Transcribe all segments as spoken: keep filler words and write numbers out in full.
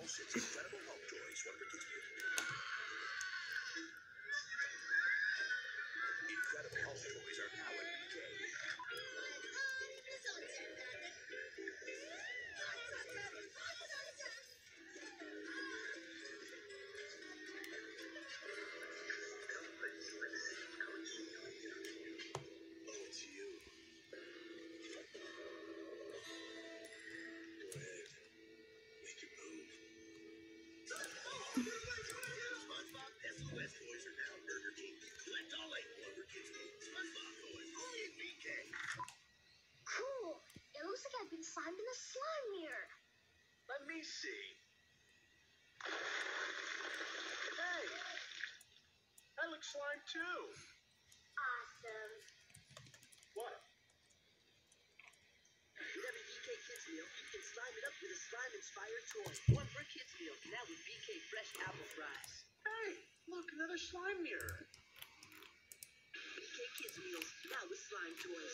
Six incredible home toys, one for kids meal. Incredible home toys are now at B K. Oh, it's you. Go ahead. Make it move. SpongeBob S O S toys are now Burger King. Collect all eight Wonder Kids Meal SpongeBob toys only at B K. Cool. It looks like I've been slimed in a slime mirror. Let me see. Hey, I look slime too. Awesome. What? With every B K Kids Meal, you can slime it up with a slime-inspired toy. One for Kids Meal, now with B K Fresh Apple Fries. Hey, look, another slime mirror. B K Kids Meals, now with slime toys.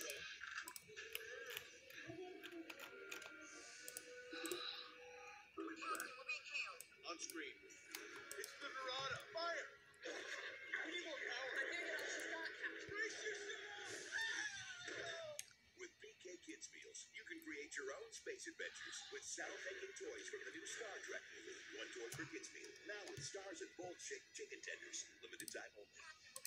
On screen. It's the Dorada. Fire! We need more power. Brace yourself! With B K Kids Meals, you can create your own space adventures with sound-making toys from the new Star Trek movie. One toy per kids meal. Now with stars and bold-shaped chicken tenders. Limited time only.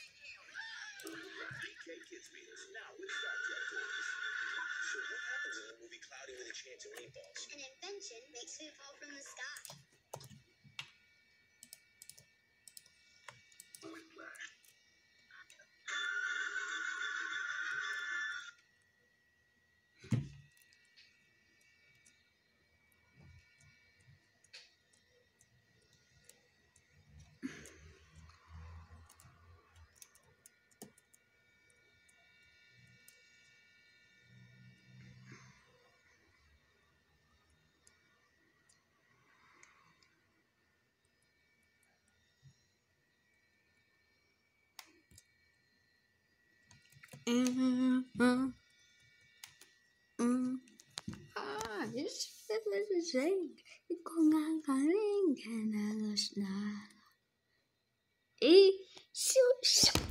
B K Kids Meals. Now with Star Trek toys. So what happens in the movie Cloudy with a Chance of Meatballs? An invention makes food fall from the sky. Whiplash. Mm, mm, mm. Ah, it's the same. Con ngang cả lên, can I lose now? Ý, siêu siêu.